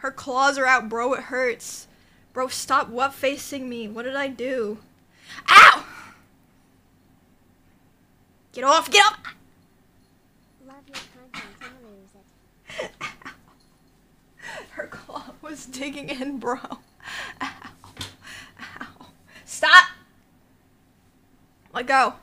Her claws are out, bro. It hurts. Bro, stop what-facing me. What did I do? Ow! Get off! Get off! Love your content and lose it. Ow. Her claw was digging in, bro. Ow. Ow. Stop! Let go.